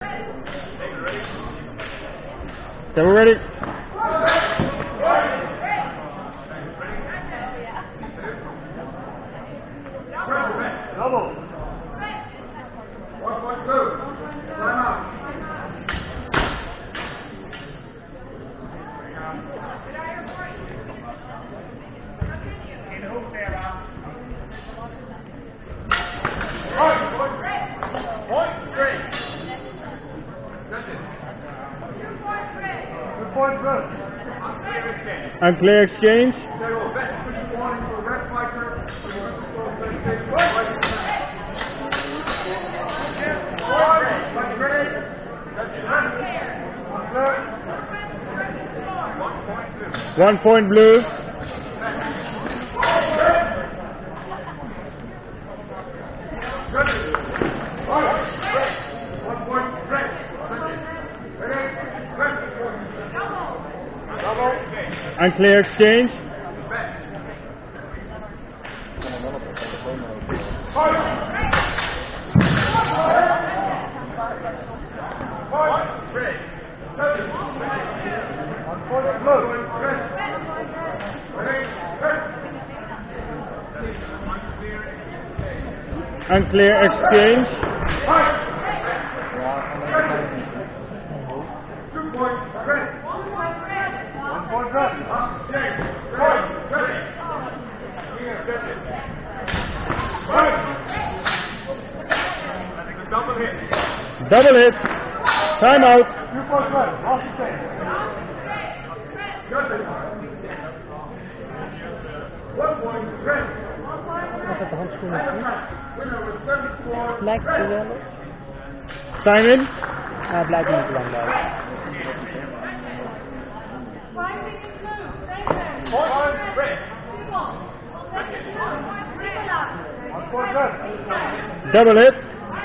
Okay, we're ready. Double. 1.2. Time out. Unclear exchange. One point blue. Unclear exchange. Unclear exchange. 2 points. Ready. 1 point ready. Double hit. Double hit. Time out. 2 points ready. Last exchange. 1 point ready. Zet de handschoenen op. Winner with 74. Lijkt het wel. Time in. Maar blijft niet lang bij. Double hit.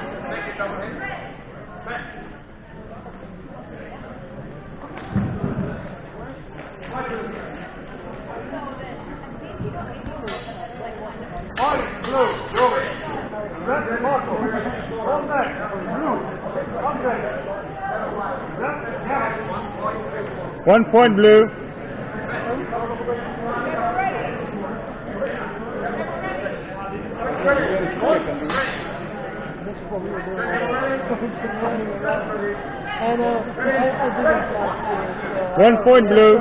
One point blue. En One point blue.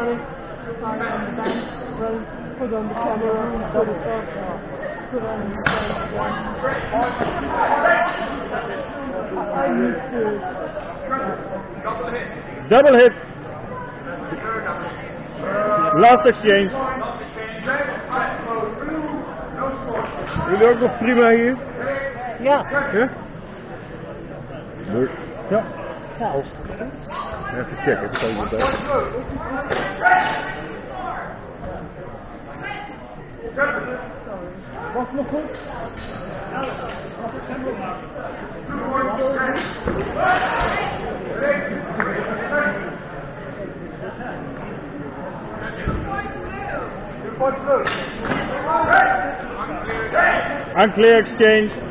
Put on the camera. Put on I need to. Double hit. Last exchange. Jullie ook nog prima hier? Ja. Ja? Leuk. Ja. Ja. Even checken, het kan je bij. Was het nog goed? Unclear exchange.